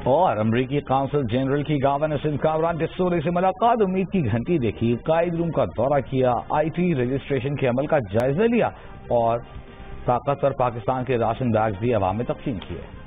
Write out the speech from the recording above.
और अमरीकी council general की गवर्नर सिंध कामरान टेसोरी से मुलाकात, उम्मीद की घंटी देखी, कायद रूम का दौरा किया, IT रजिस्ट्रेशन के अमल का जायजा लिया और ताकतवर पाकिस्तान के राशन बैग्स भी अवाम में तकसीम किए।